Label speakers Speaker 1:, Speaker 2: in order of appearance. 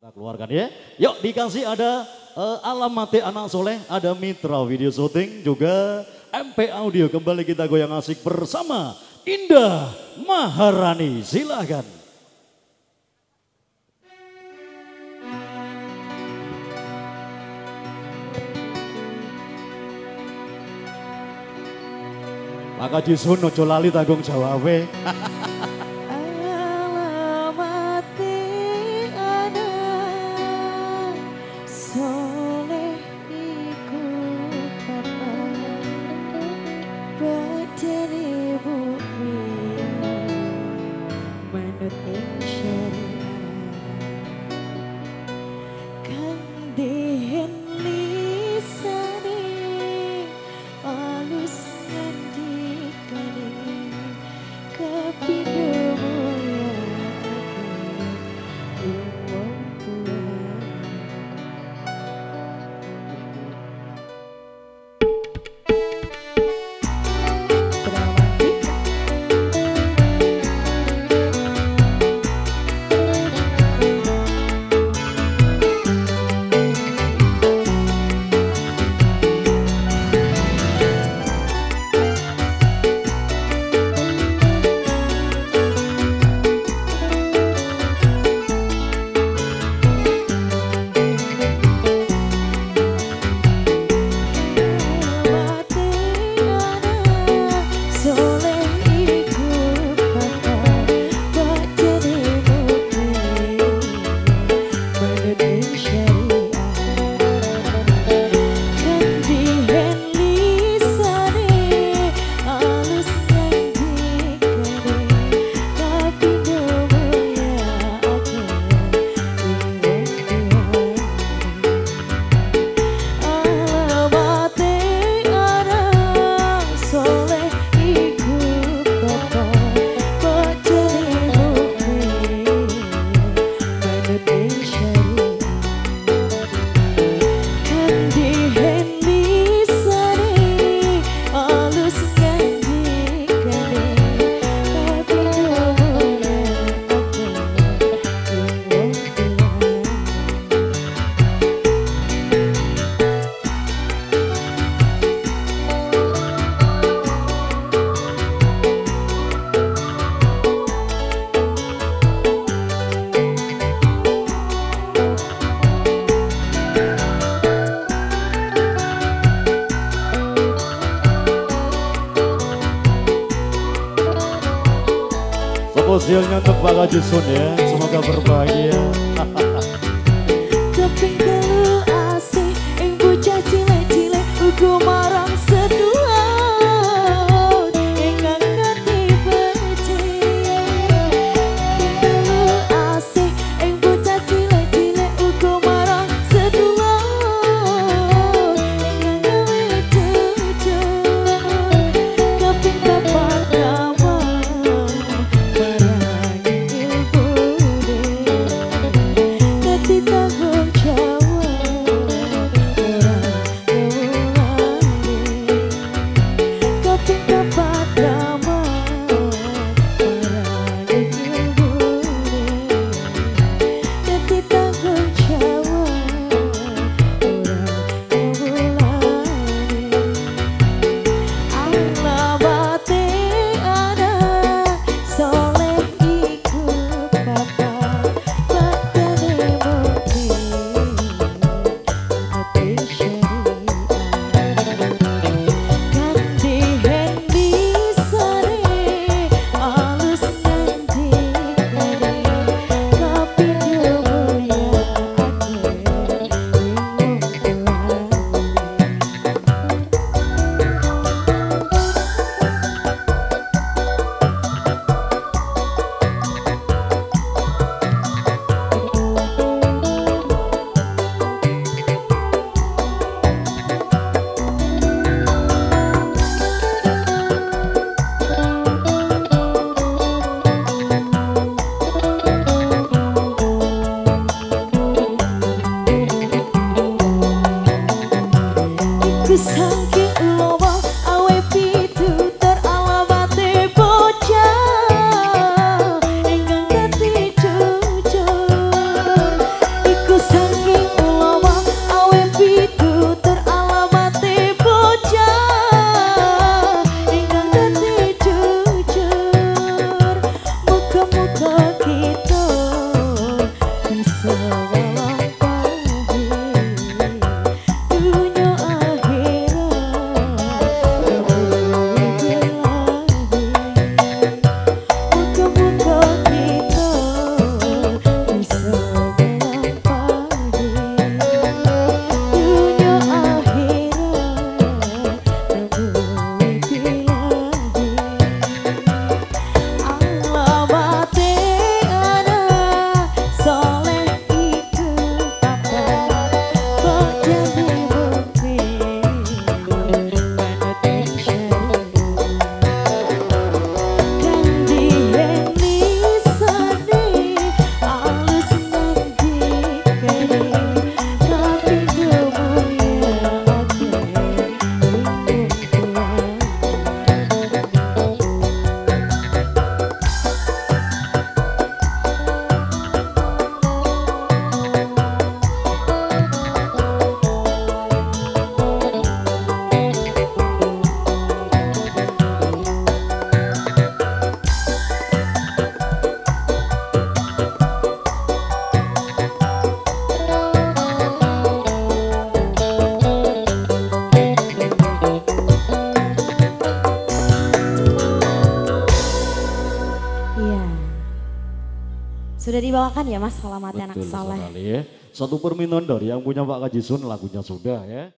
Speaker 1: Kita keluarkan ya. Yuk dikasih ada Alamate Anak Soleh, ada Mitra Video Shooting, juga MP Audio. Kembali kita goyang asik bersama Indah Maharani. Silahkan. Maka jisun ojo lali tanggung jawabe. Spesialnya untuk Pak Haji Sun ya, semoga berbahagia.
Speaker 2: Keping telu asih, ing bocah cilik-cilik uga marang sedua. Ing ngangkati percaya. Keping telu asih, ing bocah cilik-cilik uga marang sedua. Ing ngangkati cucu. Keping papat Sudah dibawakan ya Mas Alamatnya Anak
Speaker 1: Betul
Speaker 2: Soleh.
Speaker 1: sekali ya. Satu permintaan dari yang punya Pak Kajisun lagunya sudah ya.